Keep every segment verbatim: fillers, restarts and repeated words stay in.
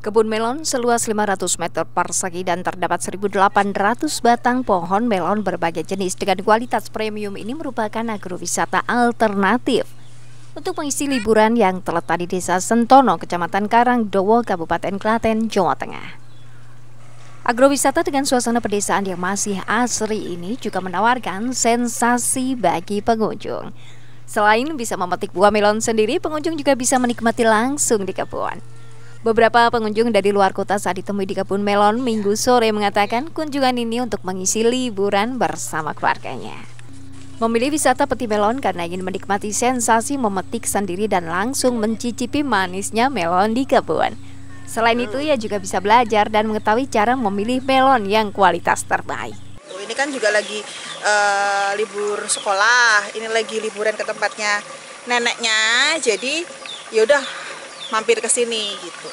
Kebun melon seluas lima ratus meter persegi dan terdapat seribu delapan ratus batang pohon melon berbagai jenis dengan kualitas premium ini merupakan agrowisata alternatif untuk mengisi liburan yang terletak di Desa Sentono, Kecamatan Karangdowo, Kabupaten Klaten, Jawa Tengah. Agrowisata dengan suasana pedesaan yang masih asri ini juga menawarkan sensasi bagi pengunjung. Selain bisa memetik buah melon sendiri, pengunjung juga bisa menikmati langsung di kebun. Beberapa pengunjung dari luar kota saat ditemui di kebun melon Minggu sore mengatakan kunjungan ini untuk mengisi liburan bersama keluarganya. Memilih wisata peti melon karena ingin menikmati sensasi memetik sendiri dan langsung mencicipi manisnya melon di kebun. Selain itu, ia juga bisa belajar dan mengetahui cara memilih melon yang kualitas terbaik. Ini kan juga lagi uh, libur sekolah, ini lagi liburan ke tempatnya neneknya, jadi yaudah mampir ke sini gitu.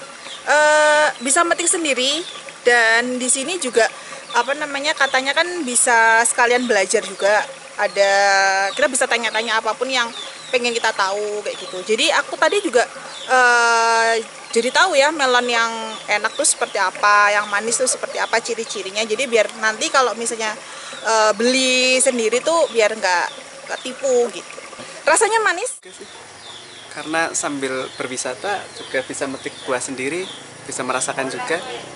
Uh, bisa metik sendiri dan di sini juga apa namanya katanya kan bisa sekalian belajar juga. Ada kita bisa tanya-tanya apapun yang pengen kita tahu kayak gitu. Jadi aku tadi juga uh, jadi tahu ya melon yang enak tuh seperti apa, yang manis tuh seperti apa ciri-cirinya. Jadi biar nanti kalau misalnya uh, beli sendiri tuh biar nggak ketipu gitu. Rasanya manis. Karena sambil berwisata juga bisa metik buah sendiri, bisa merasakan juga.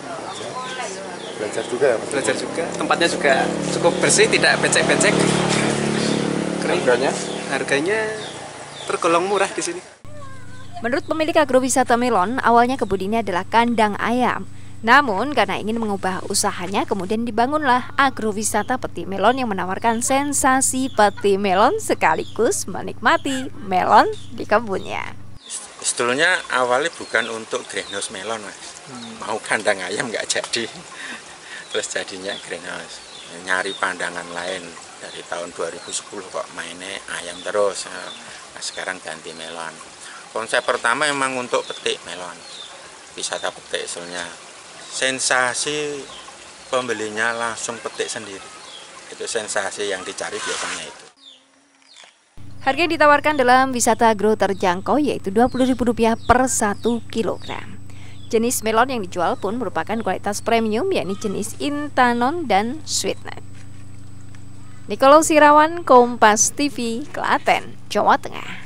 Belajar juga ya? Belajar juga. Tempatnya juga cukup bersih, tidak becek-becek. Harganya? Harganya tergolong murah di sini. Menurut pemilik agrowisata melon, awalnya kebun ini adalah kandang ayam. Namun karena ingin mengubah usahanya, kemudian dibangunlah agrowisata peti melon yang menawarkan sensasi peti melon sekaligus menikmati melon di kebunnya. Sebetulnya awalnya bukan untuk greenhouse melon, Mas. Hmm. Mau kandang ayam nggak jadi. Terus jadinya greenhouse. Nyari pandangan lain dari tahun dua ribu sepuluh kok mainnya ayam terus. Nah, sekarang ganti melon. Konsep pertama memang untuk petik melon. Wisata petik soalnya. Sensasi pembelinya langsung petik sendiri. Itu sensasi yang dicari biasanya itu. Harga yang ditawarkan dalam wisata agro terjangkau yaitu dua puluh ribu rupiah per satu kilogram. Jenis melon yang dijual pun merupakan kualitas premium yakni jenis Intanon dan Sweetnut. Nikolaus Irawan, Kompas T V, Klaten, Jawa Tengah.